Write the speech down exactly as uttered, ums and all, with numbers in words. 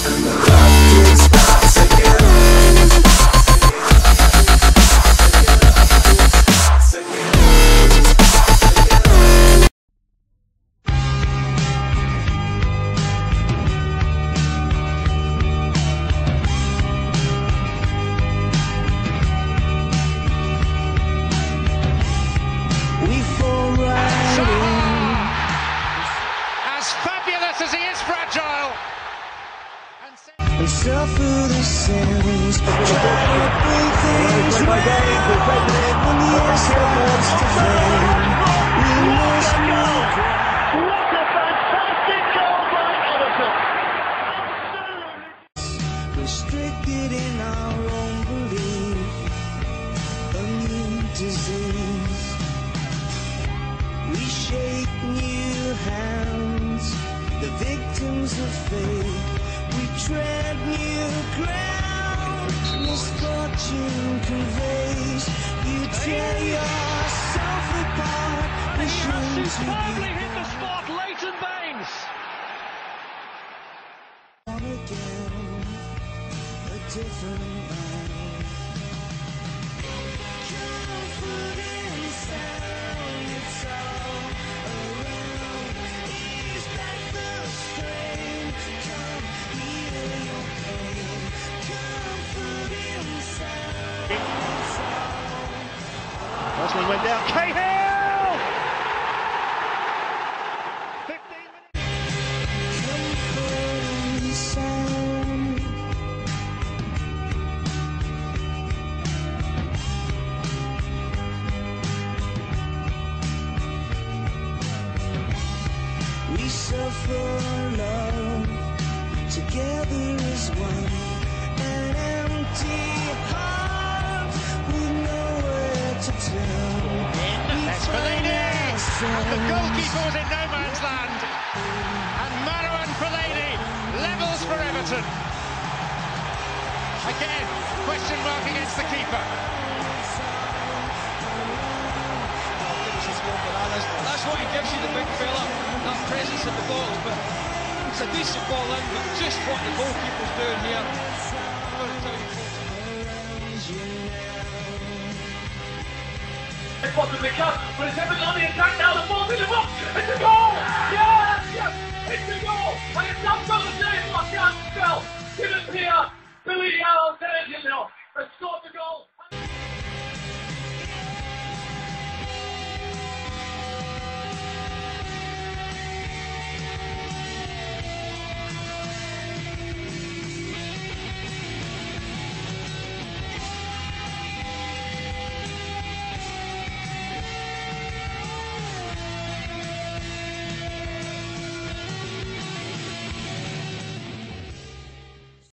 We suffer the sins, try to bring things round. When the air starts to fade, we must move. What a fantastic goal by Everton! Restricted in our own belief, a new disease. We shake new hands, the victims of fate. We tread new ground, misfortune conveys. You tear yourself apart, And he wishing has to superbly be hit the spot, Leighton Baines. born again, a different man. Comfort and sound, it's all around. Ease back the strain, come heal your pain. Comfort and sound, it's all. First one went down, Cahill! fifteen minutes. Comfort and sound. We suffer love together as one. An empty heart with nowhere to turn. That's Fellaini! And the goalkeeper was in no man's land. And Marouane Fellaini levels for Everton. Again, question mark against the keeper. That's what he gives you, the big fella, that presence at the box, but it's a decent ball in, but just what the goalkeeper's doing here, I'm going to tell you folks. It possibly can, but it's Everton on the attack now, the ball's in the box, it's a goal! Yes, yes, it's a goal! And it's not going to save